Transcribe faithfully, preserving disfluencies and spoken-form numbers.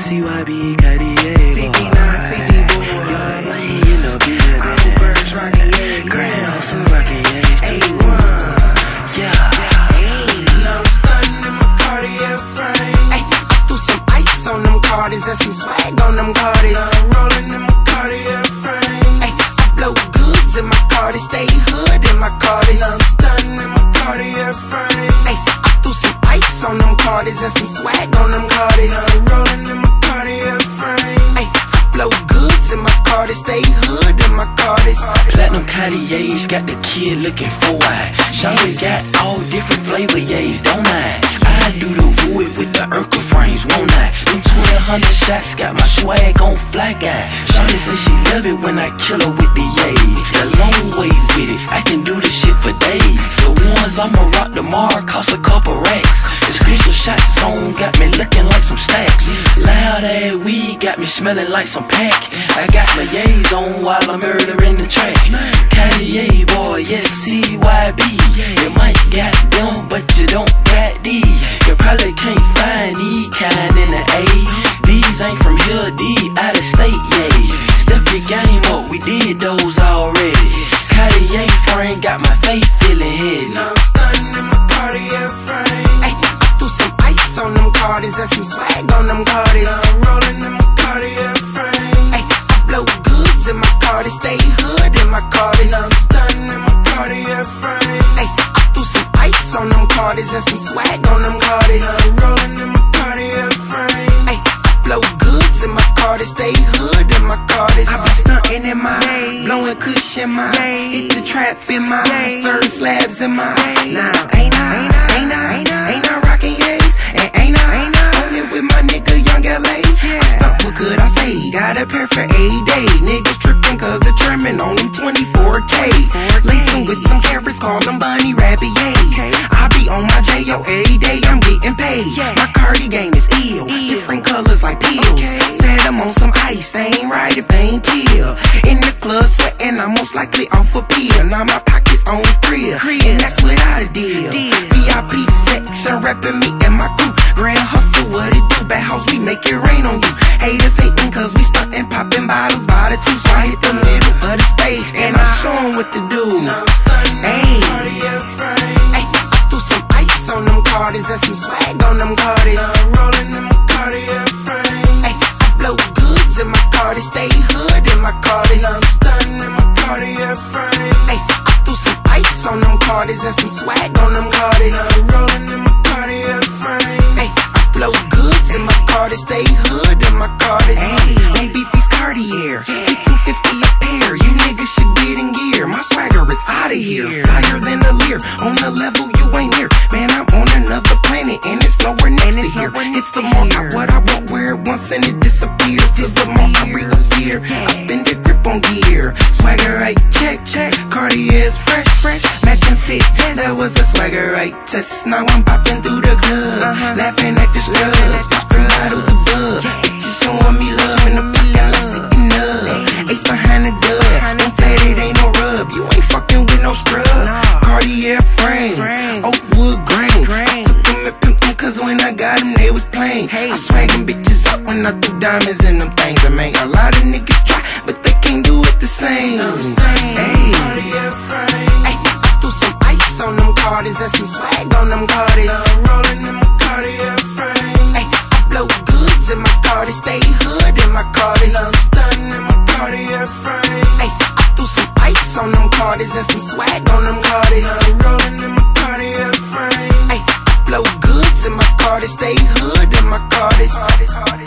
C Y B, Cartier, boy. Young lane in the building. Grams, some rockin' A's too. Yeah. I'm stunning in my Cartier frame. Ay, I threw some ice on them Cartiers and some swag on them Cartiers. I'm rolling in my Cartier frame. Ay, I blow goods in my Cartier, stay hood in my Cartiers. I'm stunning in my Cartier frame. Ay, I threw some ice on them Cartiers and some swag on them Cartiers. I'm rolling in my Cartier frame. Ay, I blow goods in my Cartier, stay hood in my Cartiers. Platinum Cartiers got the kid looking for wide. Shawty got all different flavor yays, don't I? I do the wood with the Urkel frames, won't I? Them twelve hundred shots got my swag on fly guy. Shawty say she love it when I kill her with the yay. The long ways with it, I can do this shit for days. The ones I'ma rock tomorrow cost a couple racks. The crystal shots on got me looking like some stacks. Loud ass weed got me smelling like some pack. I got my yays on while I'm murdering the track. Cartier boy, yes, C Y B. You might got them, but you don't got D. You probably can't find E kind in the A. These ain't from here, D out of state, yeah. Step your game up, we did those already. Cartier frame got my face feeling heavy. Now I'm stunning in my Cartier frame. Ay, I threw some ice on them Cartiers and some swag on them Cartiers. Now I'm rolling in my Cartier frame. Ay, I blow goods in my Cartier, stay hood in my Cartiers. Now I'm stunning in my Cartier frame. Ay, I threw some ice on them Cartiers and some swag on them Cartiers. Now I'm rolling in my Cartier frame. Ay, I blow goods in my Cartier, stay hood in my Cartiers. I be stunting in my day, blowing kush in my day, hit the trap in my day, serve slabs in my day. Now ain't I, ain't I, ain't I, ain't I rockin' yays, and ain't I, ain't I on it with my nigga Young L A. I stunt what could I say? Got a pair for every day. Niggas trippin' cause the trimming on them twenty-four K. Lacing with some carrots, call them bunny rabbit yays. I be on my J O every day, I'm getting paid. My Cardi game is ill, different colors like pills. Set them on some ice, they ain't right if they ain't chill. In the club sweating, I'm most likely off a pill. Now my pockets on thrill, and that's without a deal. V I P section, rapping me and my crew. Grand hustle, what it do? Bad house, we make it rain on you. Haters hating cause we stuntin', poppin' bottles by the two. So I hit the middle of the stage, and I show them what to do. Now I'm stunning in my Cartier frame. Ay, I threw some ice on them Cartiers and some swag on them Cartiers. Now I'm rolling in my Cartier frame. Ay, I blow goods in my Cartier, stay hood in my Cartiers. Now I'm stunning in my Cartier frame. Ay, I threw some ice on them Cartiers and some swag on them Cartiers. Now I'm rolling in my Cartier frame. Ay, I blow goods in my Cartier, stay hood in my Cartiers. Ay, beat these Cartier, fifteen fifty a pair. You niggas should get in gear. My swagger is outta here, higher than a leer. On the level you ain't near. Man, I'm on another planet and it's nowhere next to here. It's the more I what I won't wear it once and it disappears. Till the more I reappear, I spend the grip on gear. Swagger right, check, check. Cartier's fresh, fresh, matching fit. That was a swagger right test. Now I'm popping through the club, laughing at the scrubs, popping bottles of bug. Bitches showing me love and I'm feeling like sitting up. Ace behind the dub, them faded ain't no rub. You ain't fucking with no scrub. Cartier frame, Oakwood grain. Took them and pimped them cause when I got them they was plain. I swag them bitches up when I threw diamonds in them things. I make a lot of niggas try, but they can't do it the same. Hey, Cartier frame. Ay, I threw some ice on them Cartiers and some swag on them Cartiers. Now I'm rolling in my Cartier frame. Ay, I blow goods in my Cartier, stay hood in my Cartiers. Now I'm stunning in my Cartier frame. Ay, I threw some ice on them Cartiers and some swag on them Cartiers. Now I'm rolling in my Cartier frame. Ay, I blow goods in my Cartier, stay hood in my Cartiers.